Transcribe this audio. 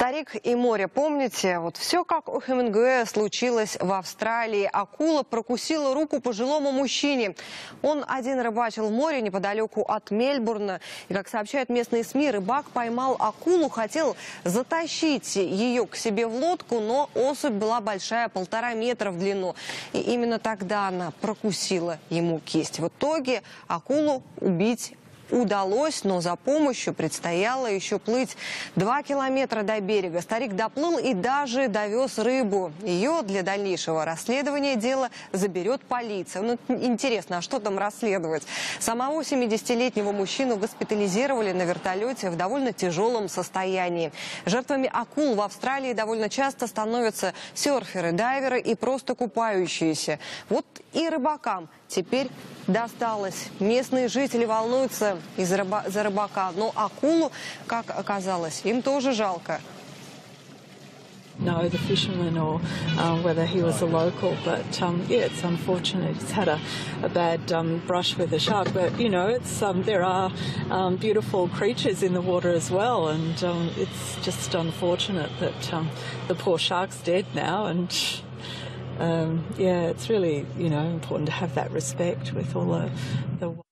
Старик и море, помните? Вот все как у Хемингуэя случилось в Австралии. Акула прокусила руку пожилому мужчине. Он один рыбачил в море неподалеку от Мельбурна. И, как сообщают местные СМИ, рыбак поймал акулу, хотел затащить ее к себе в лодку, но особь была большая, 1,5 метра в длину. И именно тогда она прокусила ему кисть. В итоге акулу убить удалось, но за помощью предстояло еще плыть 2 километра до берега. Старик доплыл и даже довез рыбу. Ее для дальнейшего расследования дела заберет полиция. Ну, интересно, а что там расследовать? Самого 70-летнего мужчину госпитализировали на вертолете в довольно тяжелом состоянии. Жертвами акул в Австралии довольно часто становятся серферы, дайверы и просто купающиеся. Вот и рыбакам теперь досталось. Местные жители волнуются за рыбака, но акулу, как оказалось, им тоже жалко. No, the fisherman or whether he was a local, but yeah, it's unfortunate. He's had a bad brush with a shark, but you know, there are beautiful creatures in the water as well, and it's just unfortunate that the poor shark's dead now, and yeah, it's really important to have that respect with all the